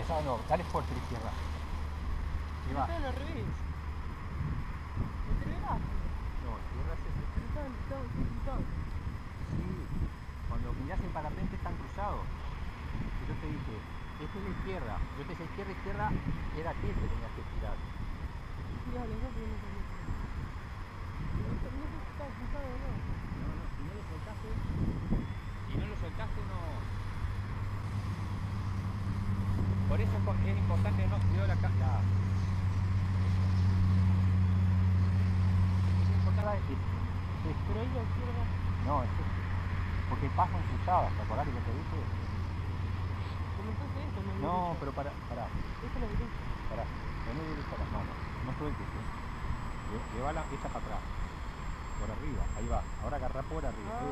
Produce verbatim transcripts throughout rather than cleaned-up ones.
empezá de nuevo, dale fuerte a la izquierda. Y va. Al revés. No, izquierda es ese. Sí, cuando mirás el parapente están cruzados. Y yo te dije, esta es la izquierda. Yo te decía izquierda, izquierda, era aquí que tenías que tirar. Dale, no, pero no sabía. No sé si está cruzado o no. No, no, si no lo soltaste, si no lo soltaste no. Por eso es importante no cuidar la cámara. Es importante es, Pero ahí la izquierda. no, es este. Porque paso en cruzadas, ¿te acordás que yo te dije? Pero entonces esto no es No, derecha. pero para, para, Esta es la derecha. para, no le derecha las manos, no sueltes, ¿eh? Lle- Lleva la esta para atrás, por arriba, ahí va, ahora agarrá por arriba. Ah.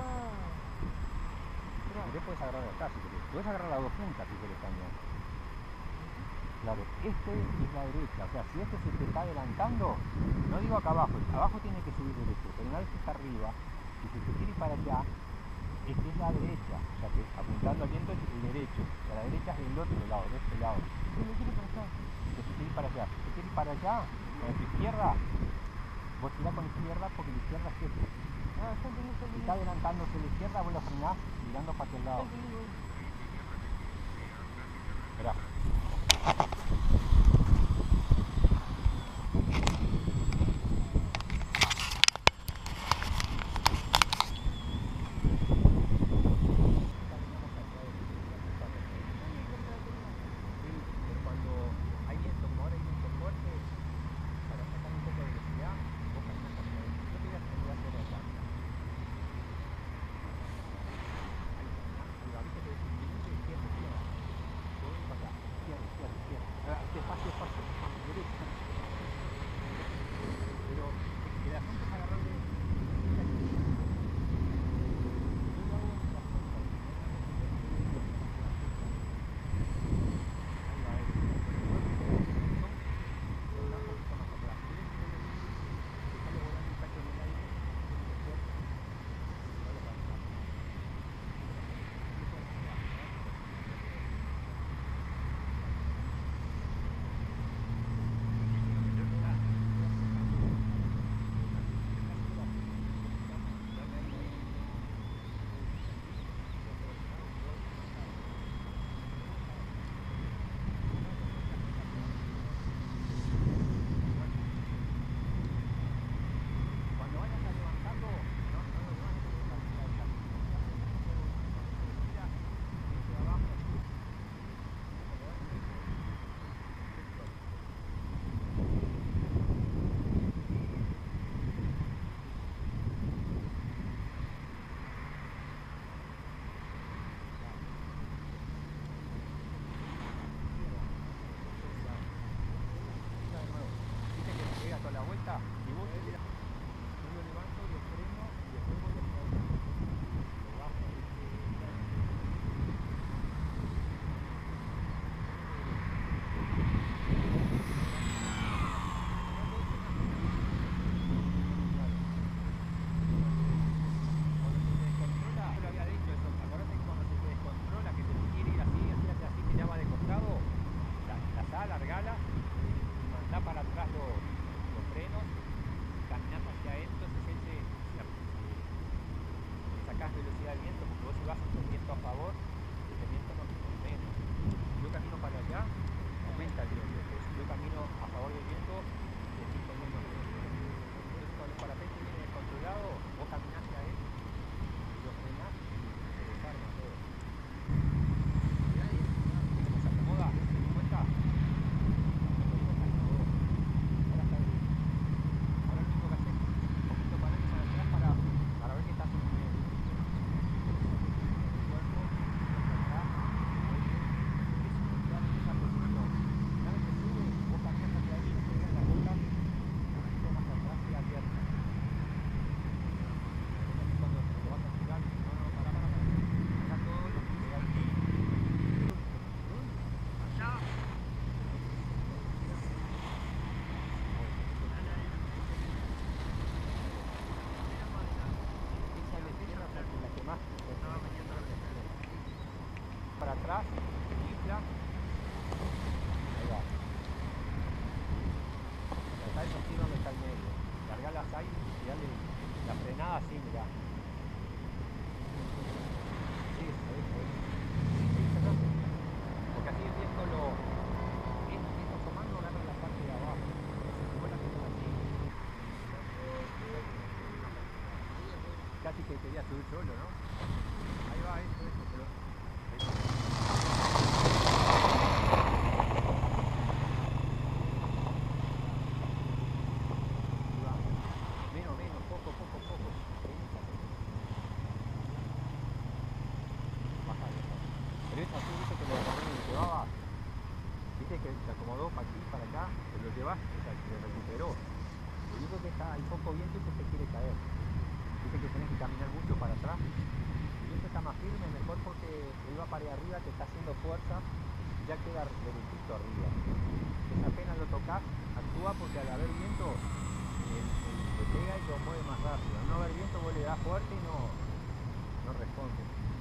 Si querés puedes agarrar de acá si querés, puedes agarrar las dos puntas si querés también. Claro, este es la derecha, o sea, si este se te está adelantando, no digo acá abajo, abajo tiene que subir derecho, pero una vez que está arriba, si se te quiere ir para allá, este es la derecha, o sea que apuntando al viento es el derecho, o sea, la derecha es del otro lado, de este lado. Yo me quiero para acá. Que se quiere ir para allá, si se quiere ir para allá, con tu izquierda, vos tirás con la izquierda porque la izquierda es este. Ah, ya entendí, ya Si entendí. está adelantándose a la izquierda, vos lo frenás mirando para aquel Ya lado. entendí, güey. Esperá. Pero cuando hay viento, como ahora hay viento fuerte, para sacar un poco de velocidad, vos caminas hacia adentro. Yo te voy a hacer hacer allá. Ahí caminás, ahí va, viste que es equilibrio, izquierda, izquierda. Yo voy para acá, izquierda, izquierda, izquierda. Ah, despacio, despacio, despacio, derecha. Pero que la gente se agarró de... Yo lo hago en la punta, ahí va, ahí. Cuando vayas levantando, no, no lo levantes de la cabeza, mira, desde abajo, así. Mira de nuevo, viste que pega toda la vuelta y vos te tiras. Yo lo levanto, lo freno y después voy a tirar. Lo bajo. Cuando se te descontrola, yo lo había dicho eso, acordate que cuando se te descontrola, que te quiere ir así, así, así, así, que ya va de costado, la, la sal, largala y mandá para atrás los, los frenos, caminás hacia adentro, entonces ese, la, le sacás velocidad al viento, porque vos si vas con viento a favor, ese viento no te frena. Yo camino para allá, aumenta el viento, entonces yo camino a favor del viento y estoy poniendo el freno. Entonces cuando el parapente viene descontrolado, vos caminás hacia él, lo frenás y se desarma todo. Mirá ahí, ¿viste cómo se acomoda? ¿Te das cuenta? Cuando venís cayendo vos. casi que quería subir solo, ¿no? Ahí va, eso, eso, pero... Ahí va. Ahí va. Menos, menos, poco, poco, poco. Baja, baja. Pero es así, viste que lo que llevaba, viste que se acomodó para aquí, para acá, se lo llevaste, o sea, se recuperó. Lo único que está, hay poco viento y que se quiere caer. Viste que tenés que caminar mucho para atrás. Si el viento está más firme, mejor porque él va para arriba, te está haciendo fuerza y ya queda derechito arriba. Entonces apenas lo tocas, actúa porque al haber viento, él, él le pega y lo mueve más rápido. Al no haber viento, vos le das fuerte y no, no responde.